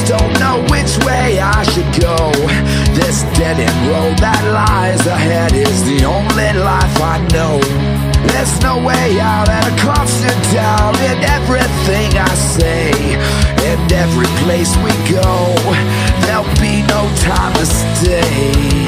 just don't know which way I should go. This dead-end road that lies ahead is the only life I know. There's no way out and a constant doubt in everything I say. And every place we go, there'll be no time to stay.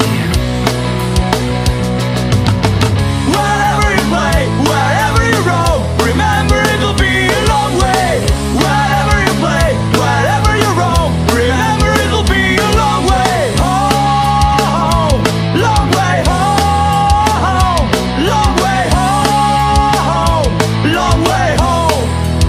Wherever you play, wherever you roam, remember it'll be a long way. Wherever you play, wherever you roam, remember it'll be a long way home, long way home, long way home, long way home.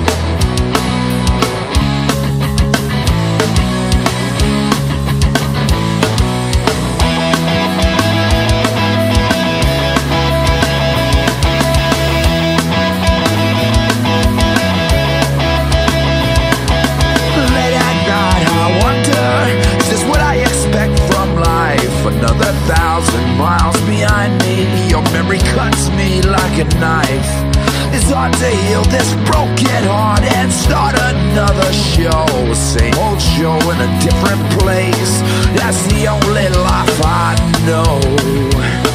Another 1,000 miles behind me, your memory cuts me like a knife. It's hard to heal this broken heart and start another show. Same old show in a different place, that's the only life I know.